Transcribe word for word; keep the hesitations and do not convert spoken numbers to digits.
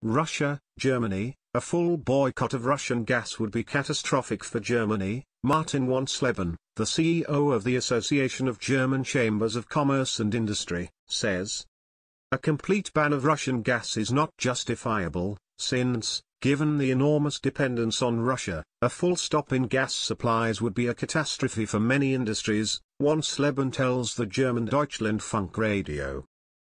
Russia, Germany, a full boycott of Russian gas would be catastrophic for Germany, Martin Wansleben, the C E O of the Association of German Chambers of Commerce and Industry, says. A complete ban of Russian gas is not justifiable, since, given the enormous dependence on Russia, a full stop in gas supplies would be a catastrophe for many industries, Wansleben tells the German Deutschlandfunk radio.